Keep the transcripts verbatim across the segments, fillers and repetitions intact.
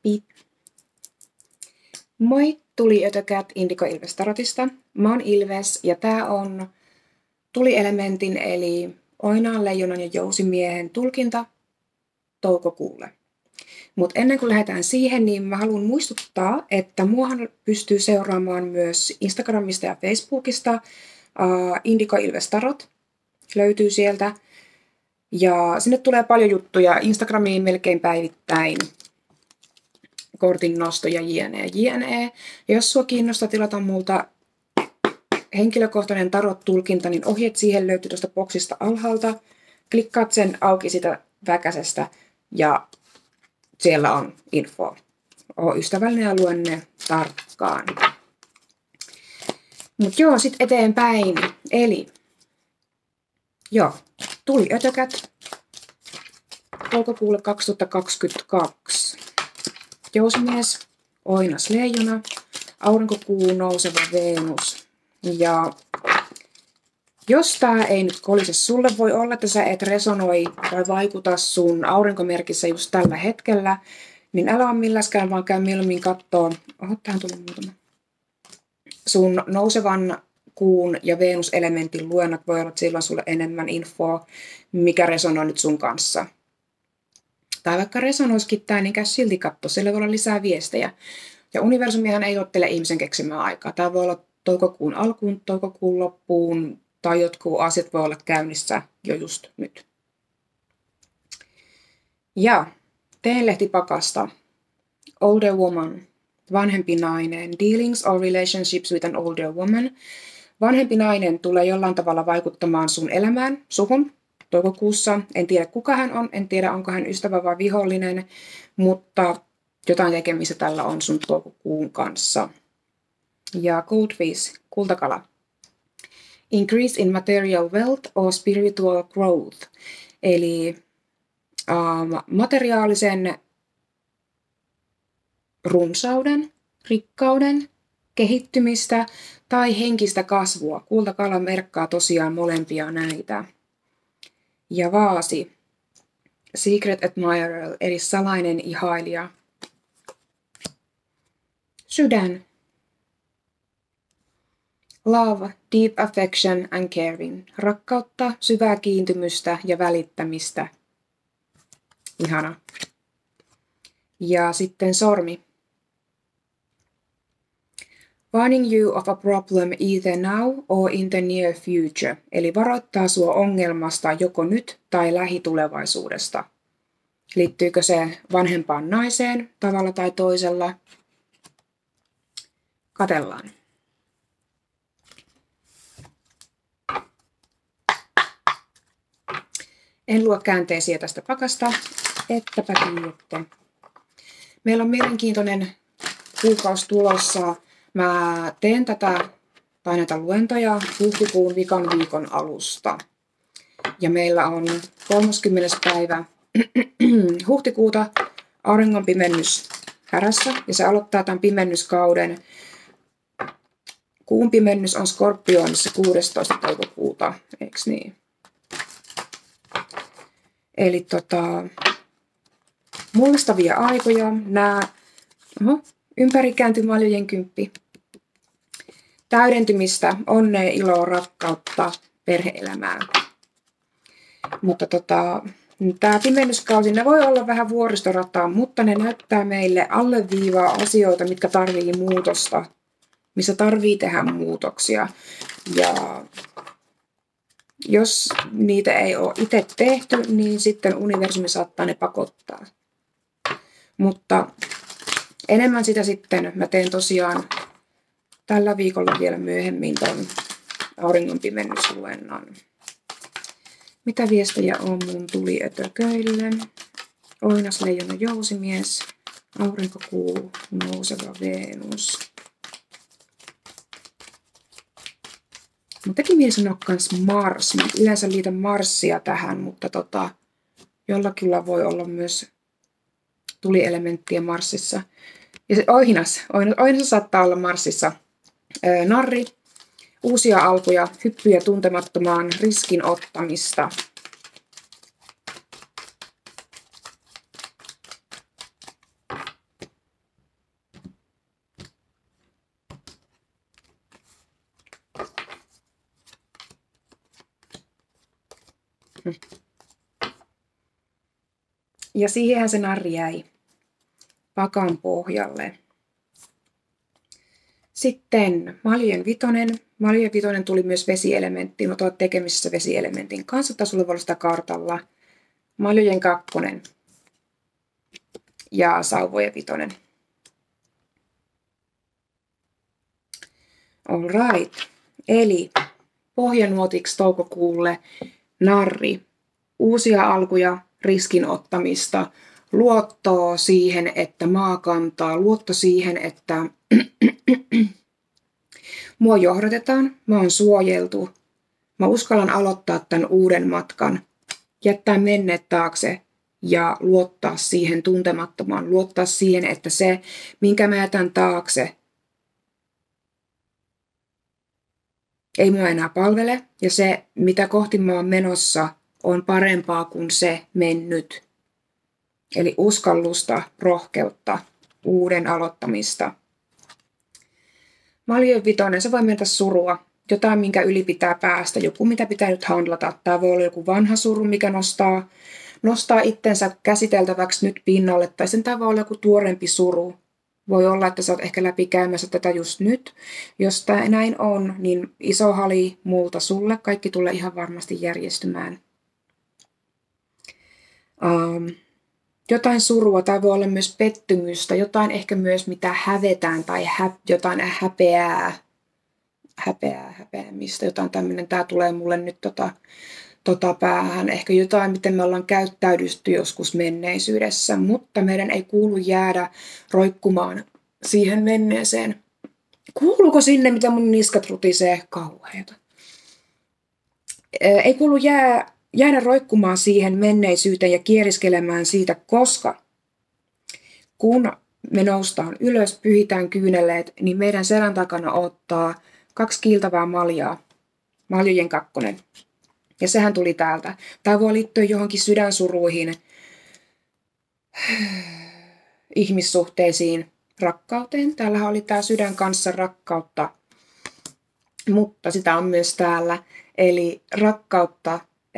Heippi! Moi, tuliötökät Indigo Ilves Tarotista. Mä oon Ilves ja tää on tulielementin eli Oinaan, Leijonan ja Jousimiehen tulkinta toukokuulle. Mutta ennen kuin lähdetään siihen, niin mä haluan muistuttaa, että muahan pystyy seuraamaan myös Instagramista ja Facebookista. Uh, Indigo Ilves Tarot löytyy sieltä. Ja sinne tulee paljon juttuja Instagramiin melkein päivittäin. Kortin nostoja, jne, jne. Ja jos sua kiinnostaa tilata multa henkilökohtainen tarot-tulkinta, niin ohjeet siihen löytyy tuosta boksista alhaalta. Klikkaat sen auki sitä väkäsestä ja siellä on info. Oo ystävällinen ja luen ne tarkkaan. Mut joo, sit eteenpäin. Eli joo, tuliötökät toukokuulle kaksituhattakaksikymmentäkaksi. Jousimies, Oinas, Leijona, Aurinkokuu, Nouseva Venus. Ja jos tää ei nyt kolise sulle, voi olla, että sä et resonoi tai vaikuta sun aurinkomerkissä just tällä hetkellä, niin älä ole milläskään, vaan käy mieluummin kattoo. Oho, tähän tuli muutama. Sun nousevan kuun ja Venus-elementin luennot voi olla, että silloin sulle enemmän infoa, mikä resonoi nyt sun kanssa. Tai vaikka resonoisikin tää, niin käy silti katsoa. Siellä voi olla lisää viestejä. Ja universumihan ei ottele ihmisen keksimään aikaa. Tää voi olla toukokuun alkuun, toukokuun loppuun, tai jotkut asiat voi olla käynnissä jo just nyt. Ja teenlehtipakasta. Older woman. Vanhempi nainen. Dealings or relationships with an older woman. Vanhempi nainen tulee jollain tavalla vaikuttamaan sun elämään, suhun. Toukokuussa. En tiedä kuka hän on, en tiedä onko hän ystävä vai vihollinen, mutta jotain tekemistä tällä on sun toukokuun kanssa. Ja goldfish, kultakala. Increase in material wealth or spiritual growth. Eli um, materiaalisen runsauden, rikkauden, kehittymistä tai henkistä kasvua. Kultakala merkkaa tosiaan molempia näitä. Ja vaasi, secret admirer, eli salainen ihailija. Sydän, love, deep affection and caring, rakkautta, syvää kiintymystä ja välittämistä. Ihana. Ja sitten sormi. Warning you of a problem either now or in the near future. Eli varoittaa sua ongelmasta joko nyt tai lähitulevaisuudesta. Liittyykö se vanhempaan naiseen tavalla tai toisella? Katellaan. En luo käänteisiä tästä pakasta, ettäpä tiedätte. Meillä on mielenkiintoinen kuukausi tulossa. Mä teen tätä tai näitä luentoja huhtikuun vikan viikon alusta. Ja meillä on kolmaskymmenes päivä huhtikuuta auringon pimennys härässä. Ja se aloittaa tämän pimennyskauden. Kuun pimennys on Skorpionissa kuudestoista toukokuuta, eiks niin? Eli tota, mullistavia aikoja. Nää, oho, ympärikäänty maljojen kymppi. Täydentymistä, onnea, iloa, rakkautta, perhe-elämää. Mutta tota, tämä pimennyskausi, ne voi olla vähän vuoristorataa, mutta ne näyttää meille alleviivaa asioita, mitkä tarvii muutosta, missä tarvii tehdä muutoksia. Ja jos niitä ei ole itse tehty, niin sitten universumi saattaa ne pakottaa. Mutta enemmän sitä sitten mä teen tosiaan tällä viikolla vielä myöhemmin ton auringon pimennysluennon. Mitä viestejä on mun tuliötököille? Oinas, Leijona, Jousimies, Aurinkokuu, Nouseva Venus. Mun teki mieli sanoa kans Mars. Mä yleensä liitän Marsia tähän, mutta tota, jollakin voi olla myös tulielementtiä Marsissa. Ja se Oinas. Oinas, Oinas saattaa olla Marsissa. Öö, narri, uusia alkuja, hyppyjä tuntemattomaan, riskin ottamista. Ja siihenhän se narri jäi pakan pohjalle. Sitten maljojen vitonen. Maljojen vitonen tuli myös vesielementtiin. Olet ovat tekemisissä vesielementin kanssa. Tai sulla voi olla sitä kartalla. Maljojen kakkonen. Ja sauvojen vitonen. All right. Eli pohjanuotiksi toukokuulle narri. Uusia alkuja, riskin ottamista. Luottoa siihen, että maa kantaa. Luotto siihen, että mua johdatetaan. Mä oon suojeltu. Mä uskallan aloittaa tämän uuden matkan. Jättää menneet taakse ja luottaa siihen tuntemattomaan. Luottaa siihen, että se, minkä mä jätän taakse, ei mua enää palvele. Ja se, mitä kohti mä oon menossa, on parempaa kuin se mennyt. Eli uskallusta, rohkeutta, uuden aloittamista. Maljojen vitonen, se voi mennä surua. Jotain, minkä yli pitää päästä. Joku, mitä pitää nyt handlata. Tämä voi olla joku vanha suru, mikä nostaa, nostaa itsensä käsiteltäväksi nyt pinnalle. Tai sen tämä voi olla joku tuorempi suru. Voi olla, että sä oot ehkä läpikäymässä tätä just nyt. Jos tämä näin on, niin iso hali multa sulle. Kaikki tulee ihan varmasti järjestymään. Um, jotain surua, tai voi olla myös pettymystä. Jotain ehkä myös, mitä hävetään tai hä, jotain häpeää. Häpeää, häpeämistä. Jotain tämmöinen. Tämä tulee mulle nyt tota, tota päähän. Ehkä jotain, miten me ollaan käyttäydytty joskus menneisyydessä, mutta meidän ei kuulu jäädä roikkumaan siihen menneeseen. Kuuluuko sinne, mitä mun niskat rutisee? Kauheeta. Ei kuulu jää, jäädä roikkumaan siihen menneisyyteen ja kieriskelemään siitä, koska kun me noustaan ylös, pyhitään kyyneleet, niin meidän selän takana ottaa kaksi kiiltävää maljaa. Maljojen kakkonen. Ja sehän tuli täältä. Tämä voi liittyä johonkin sydänsuruihin, ihmissuhteisiin, rakkauteen. Täällähän oli tämä sydän kanssa rakkautta, mutta sitä on myös täällä. Eli rakkautta,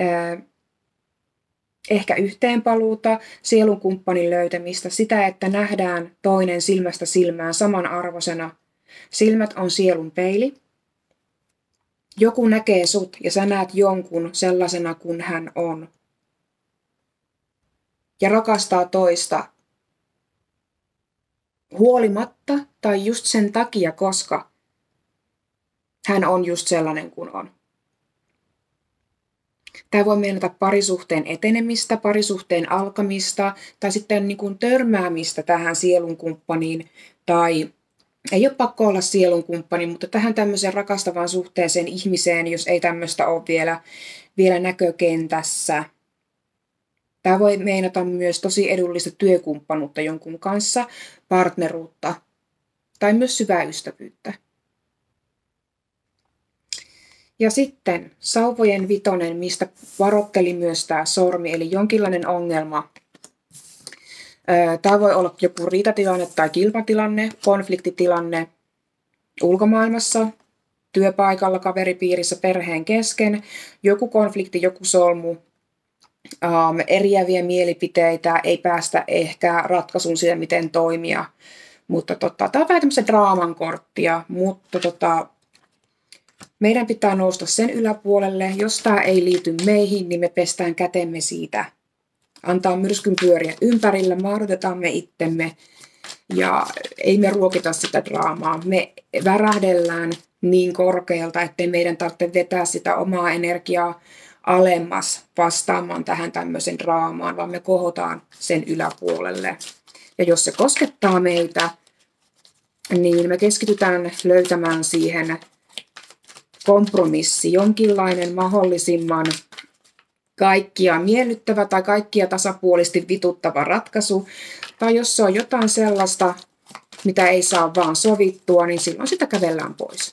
ehkä yhteenpaluuta, sielun kumppanin löytämistä, sitä, että nähdään toinen silmästä silmään samanarvoisena. Silmät on sielun peili. Joku näkee sut ja sä näet jonkun sellaisena kuin hän on. Ja rakastaa toista huolimatta tai just sen takia, koska hän on just sellainen kuin on. Tämä voi meinata parisuhteen etenemistä, parisuhteen alkamista tai sitten niin kuin törmäämistä tähän sielunkumppaniin tai ei ole pakko olla sielunkumppani, mutta tähän tämmöiseen rakastavaan suhteeseen ihmiseen, jos ei tämmöistä ole vielä, vielä näkökentässä. Tämä voi meinata myös tosi edullista työkumppanuutta jonkun kanssa, partneruutta tai myös syvää ystävyyttä. Ja sitten sauvojen vitonen, mistä varoitteli myös tämä sormi, eli jonkinlainen ongelma. Tämä voi olla joku riitatilanne tai kilpatilanne, konfliktitilanne ulkomaailmassa, työpaikalla, kaveripiirissä, perheen kesken, joku konflikti, joku solmu, um, eriäviä mielipiteitä, ei päästä ehkä ratkaisuun siitä, miten toimia. Mutta tota, tämä on vähän tämmöistä draaman korttia, mutta tota, meidän pitää nousta sen yläpuolelle. Jos tämä ei liity meihin, niin me pestään kätemme siitä. Antaa myrskyn pyöriä ympärillä, mahdotetaan me itsemme ja ei me ruokita sitä draamaa. Me värähdellään niin korkealta, ettei meidän tarvitse vetää sitä omaa energiaa alemmas vastaamaan tähän tämmöisen draamaan, vaan me kohotaan sen yläpuolelle. Ja jos se koskettaa meitä, niin me keskitytään löytämään siihen kompromissi, jonkinlainen mahdollisimman kaikkia miellyttävä tai kaikkia tasapuolisesti vituttava ratkaisu. Tai jos se on jotain sellaista, mitä ei saa vaan sovittua, niin silloin sitä kävellään pois.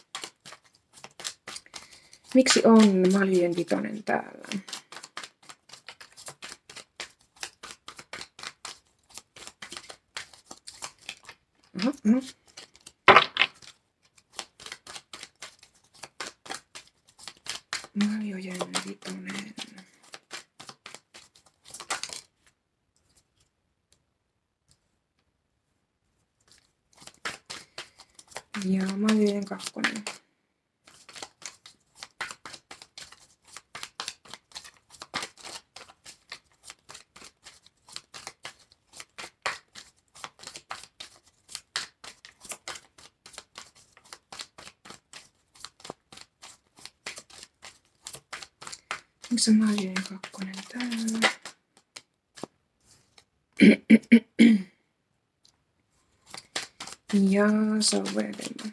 Miksi on maljojen vitonen täällä? Aha, aha. Maljojen vitonen. Ja maljojen kakkonen. Missä maljojen kakkonen täällä? Ja sovelletaan.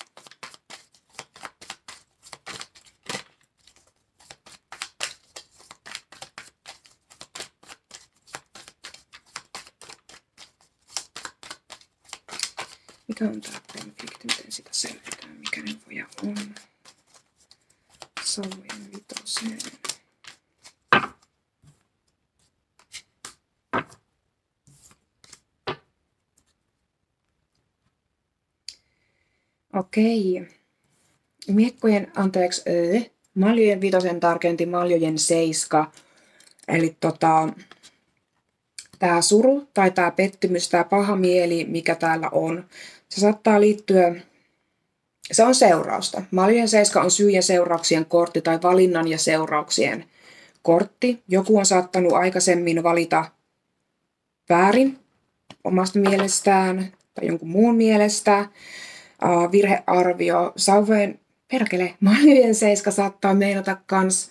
Mikä on tää konflikti? Miten sitä selvitetään? Mikä neuvoja on? Sauvojen vitoseen. Okei. Miekkojen, anteeksi, öö, maljojen vitosen tarkenti maljojen seiska. Eli tota, tää suru tai tää pettymys, tää paha mieli, mikä täällä on, se saattaa liittyä, se on seurausta. Maljojen seiska on syy- ja seurauksien kortti tai valinnan ja seurauksien kortti. Joku on saattanut aikaisemmin valita väärin omasta mielestään tai jonkun muun mielestä. Uh, virhearvio, sauvojen, perkele, maljojen seiska saattaa meinata kans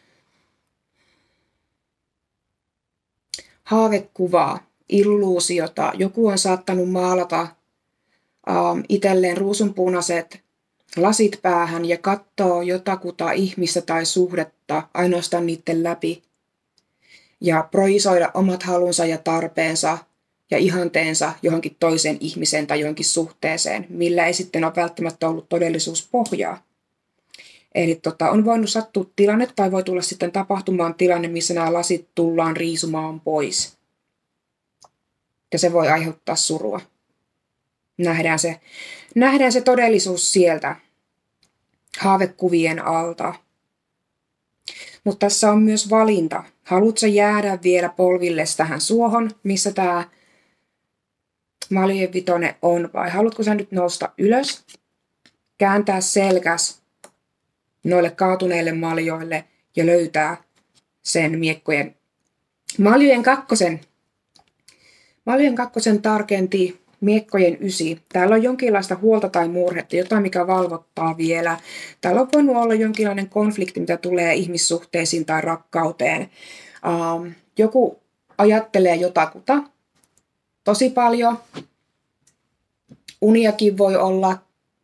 haavekuvaa, illuusiota. Joku on saattanut maalata uh, itselleen ruusunpunaiset lasit päähän ja katsoo jotakuta ihmistä tai suhdetta ainoastaan niiden läpi ja projisoida omat halunsa ja tarpeensa ja ihanteensa johonkin toiseen ihmiseen tai johonkin suhteeseen, millä ei sitten ole välttämättä ollut todellisuuspohjaa. Eli tota, on voinut sattua tilanne tai voi tulla sitten tapahtumaan tilanne, missä nämä lasit tullaan riisumaan pois. Ja se voi aiheuttaa surua. Nähdään se, nähdään se todellisuus sieltä haavekuvien alta. Mutta tässä on myös valinta. Haluatko jäädä vielä polvilles tähän suohon, missä tämä maljojen vitonen on, vai haluatko sä nyt nousta ylös, kääntää selkäs noille kaatuneille maljoille ja löytää sen miekkojen maljojen kakkosen. Maljojen kakkosen tarkenti miekkojen ysi. Täällä on jonkinlaista huolta tai murhetta, jotain mikä valvottaa vielä. Täällä on voinut olla jonkinlainen konflikti, mitä tulee ihmissuhteisiin tai rakkauteen. Um, joku ajattelee jotakuta tosi paljon. Uniakin voi olla.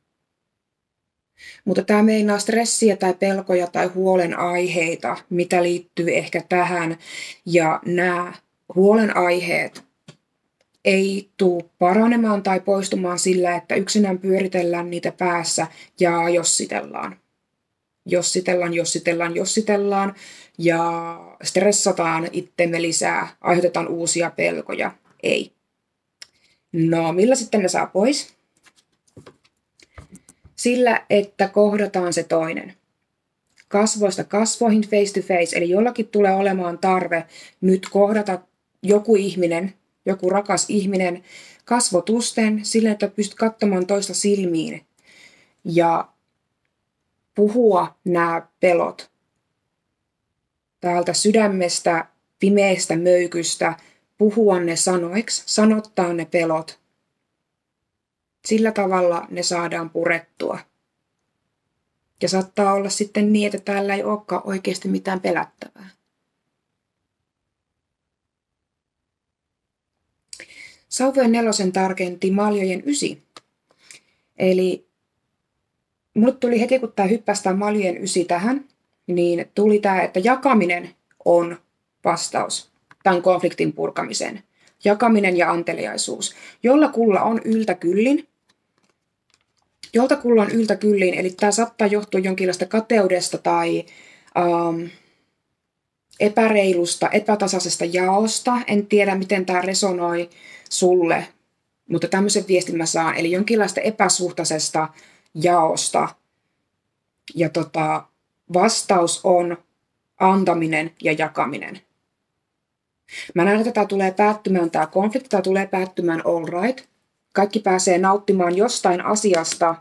Mutta tämä meinaa stressiä tai pelkoja tai huolenaiheita, mitä liittyy ehkä tähän. Ja nämä huolenaiheet ei tule paranemaan tai poistumaan sillä, että yksinään pyöritellään niitä päässä ja jossitellaan. Jossitellaan, jossitellaan, jossitellaan ja stressataan itsemme lisää, aiheutetaan uusia pelkoja. Ei. No, millä sitten ne saa pois? Sillä, että kohdataan se toinen. Kasvoista kasvoihin, face to face, eli jollakin tulee olemaan tarve nyt kohdata joku ihminen, joku rakas ihminen kasvotusten sillä, että pystyt katsomaan toista silmiin ja puhua nämä pelot täältä sydämestä, pimeästä möykystä, puhua ne sanoiksi, sanottaa ne pelot. Sillä tavalla ne saadaan purettua. Ja saattaa olla sitten niin, että täällä ei olekaan oikeasti mitään pelättävää. Sauvojen nelosen tarkenti maljojen ysi. Eli mulle tuli heti, kun tämä hyppäsi tämä maljojen ysi tähän, niin tuli tämä, että jakaminen on vastaus tämän konfliktin purkamiseen. Jakaminen ja anteliaisuus. Jollakulla on yltäkyllin. Joltakulla on yltäkyllin, eli tämä saattaa johtua jonkinlaista kateudesta tai um, epäreilusta, epätasaisesta jaosta. En tiedä, miten tämä resonoi sulle, mutta tämmöisen viestin mä saan. Eli jonkinlaista epäsuhtaisesta jaosta. Ja tota, vastaus on antaminen ja jakaminen. Mä näen, että tämä tulee päättymään, tämä konflikti, tämä tulee päättymään all right. kaikki pääsee nauttimaan jostain asiasta,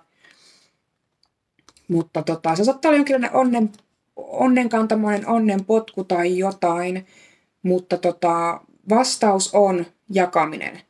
mutta tota, se saattaa olla jonkinlainen onnen, onnenkantamoinen onnenpotku tai jotain, mutta tota, vastaus on jakaminen.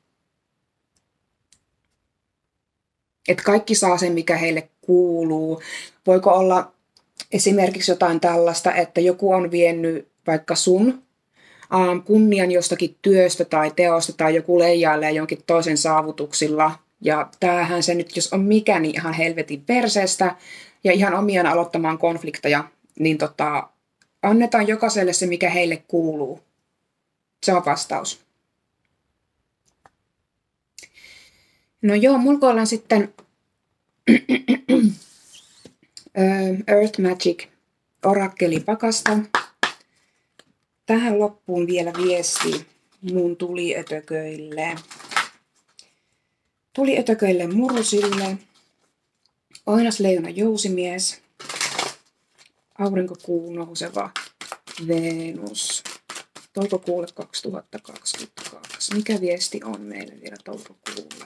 Että kaikki saa sen, mikä heille kuuluu. Voiko olla esimerkiksi jotain tällaista, että joku on vienyt vaikka sun ähm, kunnian jostakin työstä tai teosta tai joku leijailee jonkin toisen saavutuksilla. Ja tämähän se nyt, jos on mikä, niin ihan helvetin perseestä ja ihan omiaan aloittamaan konflikteja, niin tota, annetaan jokaiselle se, mikä heille kuuluu. Se on vastaus. No joo, mulla ollaan sitten Earth Magic orakkelipakasta. Tähän loppuun vielä viesti mun tuliötököille. Tuliötököille murusille. Oinas leijona jousimies. Aurinkokuu nouseva Venus. Toukokuulle kaksituhattakaksikymmentäkaksi. Mikä viesti on meille vielä toukokuulle?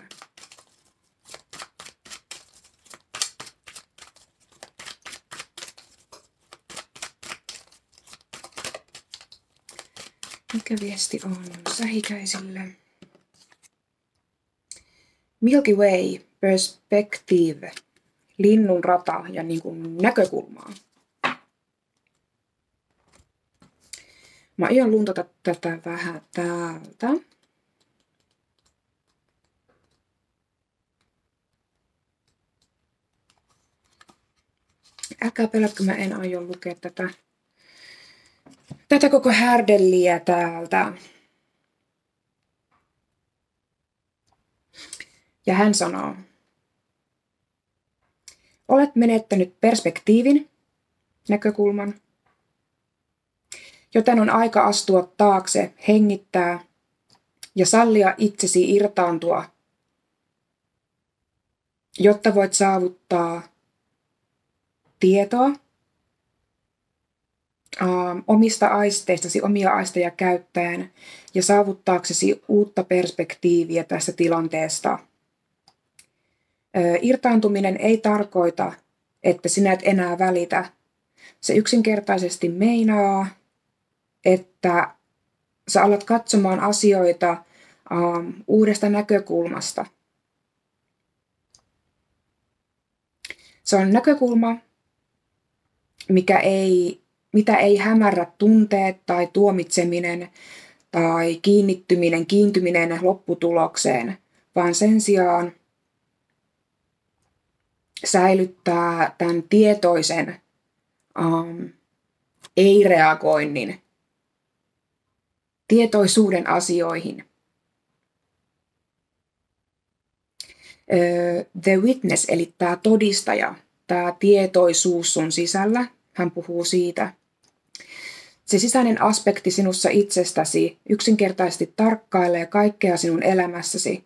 Mikä viesti on sähikäisille? Milky Way Perspective. Linnun rata ja niin kuin näkökulmaa. Mä aion luntata tätä vähän täältä. Älkää pelätkö, mä en aio lukea tätä, tätä koko härdelliä täältä. Ja hän sanoo, olet menettänyt perspektiivin, näkökulman, joten on aika astua taakse, hengittää ja sallia itsesi irtaantua, jotta voit saavuttaa tietoa ähm, omista aisteistasi, omia aisteja käyttäen ja saavuttaaksesi uutta perspektiiviä tästä tilanteesta. Äh, irtaantuminen ei tarkoita, että sinä et enää välitä. Se yksinkertaisesti meinaa, että sä alat katsomaan asioita ähm, uudesta näkökulmasta. Se on näkökulma, mikä ei, mitä ei hämärrä tunteet tai tuomitseminen tai kiinnittyminen, kiintyminen lopputulokseen, vaan sen sijaan säilyttää tämän tietoisen ähm, ei-reagoinnin, tietoisuuden asioihin. The Witness, eli tämä todistaja, tämä tietoisuus sun sisällä, hän puhuu siitä. Se sisäinen aspekti sinussa itsestäsi yksinkertaisesti tarkkailee kaikkea sinun elämässäsi.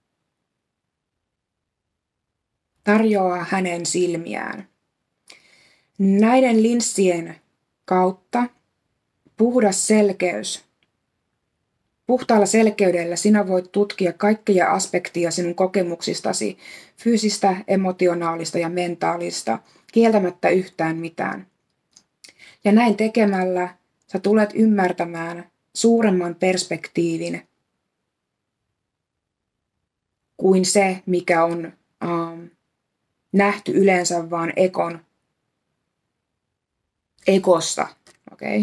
Tarjoaa hänen silmiään. Näiden linssien kautta puhdas selkeys. Puhtaalla selkeydellä sinä voit tutkia kaikkia aspektia sinun kokemuksistasi, fyysistä, emotionaalista ja mentaalista, kieltämättä yhtään mitään. Ja näin tekemällä sä tulet ymmärtämään suuremman perspektiivin kuin se, mikä on um, nähty yleensä vaan ekon, ekosta. Okay?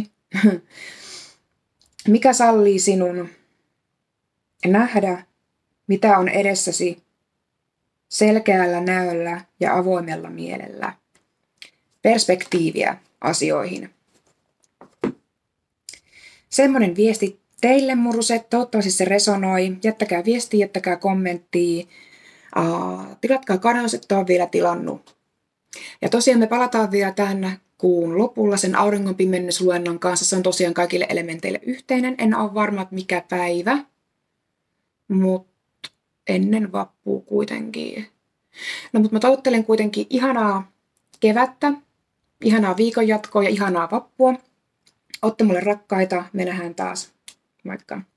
Mikä sallii sinun nähdä, mitä on edessäsi selkeällä näöllä ja avoimella mielellä. Perspektiiviä asioihin. Semmoinen viesti teille, muruset. Toivottavasti se resonoi. Jättäkää viestiä, jättäkää kommenttia. Uh, tilatkaa kanava, jos et ole vielä tilannut. Ja tosiaan me palataan vielä tämän kuun lopulla sen auringon pimennysluennon kanssa. Se on tosiaan kaikille elementeille yhteinen. En ole varma, että mikä päivä, mutta ennen vappua kuitenkin. No, mutta mä toivottelen kuitenkin ihanaa kevättä, ihanaa viikonjatkoa ja ihanaa vappua. Ootte mulle rakkaita. Me nähdään taas. Moikka!